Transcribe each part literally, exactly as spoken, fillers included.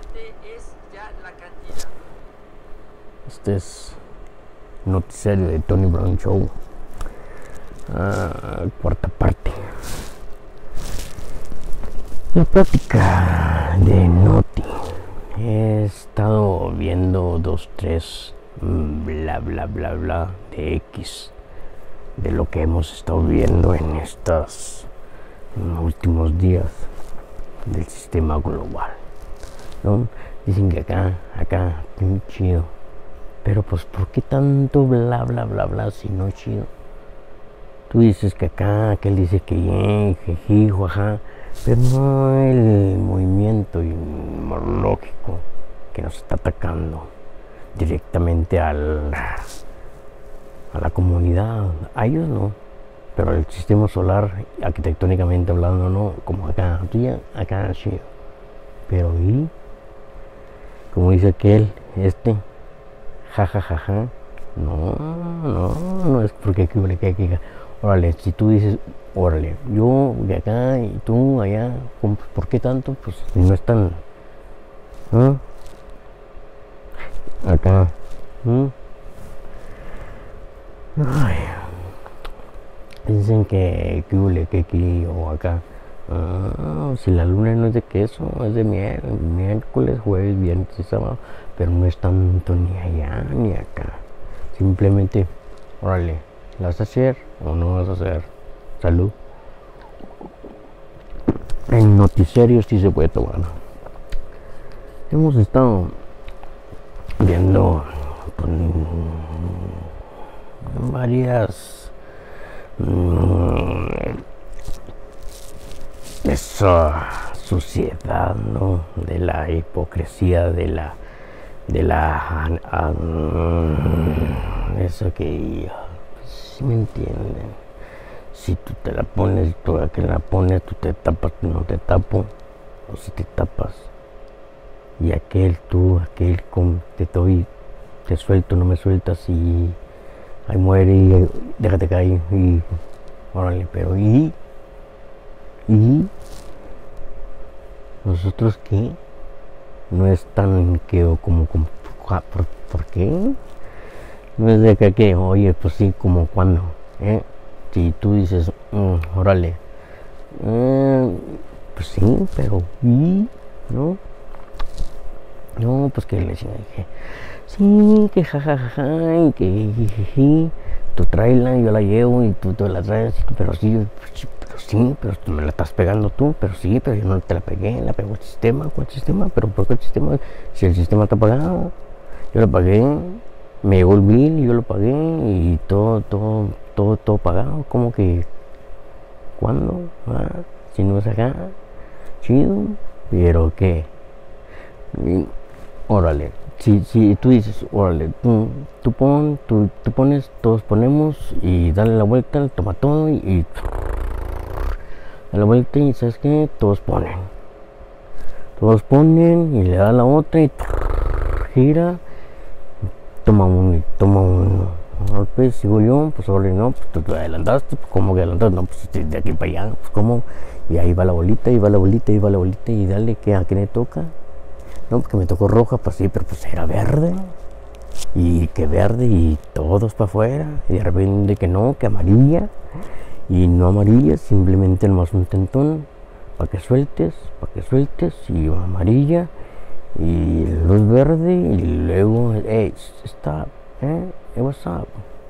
Este es ya la cantidad. Este es noticiario de Tony Brown Show. Ah, cuarta parte. La plática de Noti. He estado viendo dos, tres, bla, bla, bla, bla de X. De lo que hemos estado viendo en estos últimos días del sistema global, ¿no? Dicen que acá, acá, muy chido. Pero pues, ¿por qué tanto bla, bla, bla, bla si no es chido? Tú dices que acá, aquel dice que bien, její, jaja, pero no el movimiento inmunológico que nos está atacando directamente al, a la comunidad. A ellos no, pero el sistema solar, arquitectónicamente hablando, no, como acá, tú ya, acá chido. Pero y, como dice aquel, este, jajajaja, ja, ja, no, no, no es porque aquí, que aquí, órale, si tú dices, órale, yo de acá y tú allá, ¿por qué tanto? Pues no es tan, ¿no? Acá, ¿no? Ay, dicen que que que aquí o acá, ah, si la luna no es de queso, es de miel, miércoles, jueves, viernes y sábado, pero no es tanto ni allá ni acá. Simplemente, órale, ¿la vas a hacer o no vas a hacer? Salud. En noticiarios sí se puede tomar. Hemos estado viendo con varias mmm, esa sociedad, ¿no? De la hipocresía, de la de la um, eso que si me entienden, si tú te la pones, tú a que la pones, tú te tapas, tú no te tapo, o si te tapas y aquel tú, aquel con, te doy, te suelto, no me sueltas y ahí muere y déjate caer y órale, pero y y nosotros qué, no es tan que o como, como ¿por, ¿por qué? No es de que, que oye, pues sí, como cuando, ¿eh? Si tú dices, mmm, órale, eh, pues sí, pero y no, no, pues que le decía, que sí, que jajaja, y que jijiji, tú tráela, yo la llevo y tú te la traes, pero sí, pero sí, pero tú me la estás pegando tú, pero sí, pero yo no te la pegué, la pegó el sistema, ¿cuál sistema? Pero ¿por qué el sistema? Si el sistema está pagado, yo lo pagué, me llegó el bill y yo lo pagué y todo, todo, todo, todo pagado, como que, ¿cuándo? Ah, si no es acá, chido, pero ¿qué? Y, órale. Si, si tú dices, órale, tú, tú, pon, tú, tú pones, todos ponemos y dale la vuelta, toma todo y, y da la vuelta y ¿sabes qué? Todos ponen. Todos ponen y le da la otra y gira, toma uno y toma uno. Pues sigo yo, pues órale, no, pues tú te adelantaste, pues ¿cómo que adelantaste? No, pues de aquí para allá, pues ¿cómo? Y ahí va la bolita, y va la bolita, y va la bolita y dale, ¿qué? ¿A qué le toca? No, porque me tocó roja, pues sí, pero pues era verde. Y que verde y todos para afuera. Y de repente que no, que amarilla. Y no amarilla, simplemente nomás un tentón. Para que sueltes, para que sueltes. Y una amarilla. Y luz verde. Y luego, hey, stop. Eh, hey, what's up?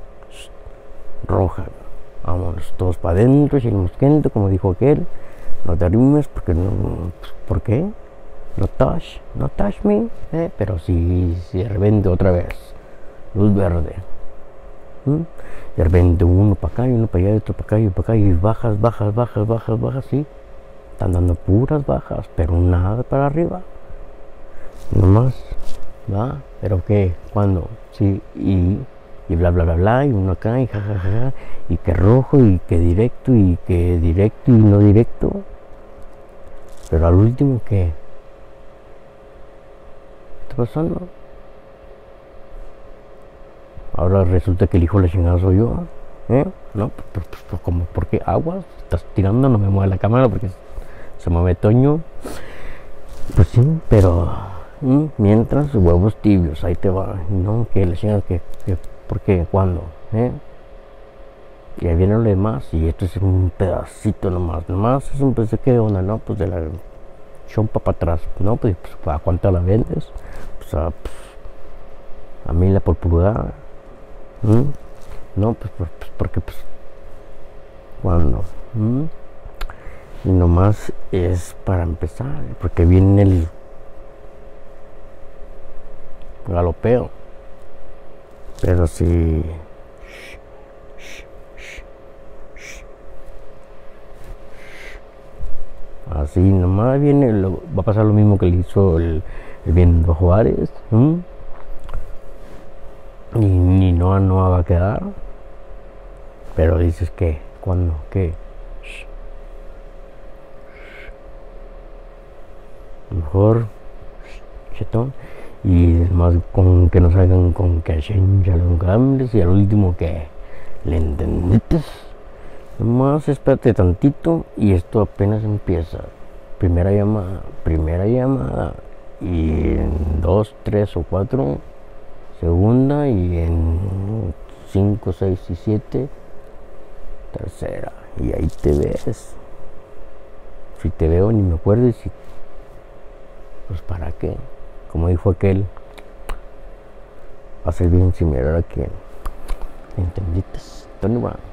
Roja. Vámonos todos para adentro. Y el mosquento, como dijo aquel. No te arrimes porque no. Pues, ¿por qué? No touch, no touch me, eh, pero si, si de repente otra vez, luz verde, ¿Mm? de repente uno para acá y uno para allá, y otro para acá y para acá, y bajas, bajas, bajas, bajas, bajas, sí, están dando puras bajas, pero nada para arriba, nomás, ¿va? Pero qué, ¿cuándo? Sí, y, y bla, bla, bla, bla, y uno acá, y jajaja, ja, ja, y que rojo, y que directo, y que directo, y no directo, pero al último, ¿qué? ¿Qué está pasando? Ahora resulta que el hijo de la chingada soy yo, ¿eh? No, pues, pues, pues como, ¿por qué aguas? Estás tirando, no me mueve la cámara porque se mueve Toño. Pues sí, pero ¿Mm? Mientras huevos tibios, ahí te va. No, que le chingas que, que, ¿por qué? ¿Cuándo? ¿Eh? Y ahí viene lo demás, y esto es un pedacito nomás, nomás es un pedacito que onda, ¿no? Pues de la chompa para atrás, ¿no? Pues, pues ¿a cuánto la vendes? Pues a, pues, a mil la por pulgada. ¿Mm? No, pues, pues, pues porque pues cuando ¿Mm? Y nomás es para empezar, porque viene el galopeo, pero si así nomás viene, lo, va a pasar lo mismo que le hizo el, el Viento Juárez. ¿Mm? Y ni no, no va a quedar, pero dices que, ¿cuándo? ¿Qué? Mejor chetón, y más con que nos hagan con que ya los cambios, y al último que le entendiste. Nomás espérate tantito y esto apenas empieza. Primera llamada, primera llamada, y en dos, tres o cuatro, segunda, y en cinco, seis y siete, tercera. Y ahí te ves. Si te veo ni me acuerdo, y si, pues para qué. Como dijo aquel, va a ser bien similar a quien. ¿Entendiste? Tony Brown.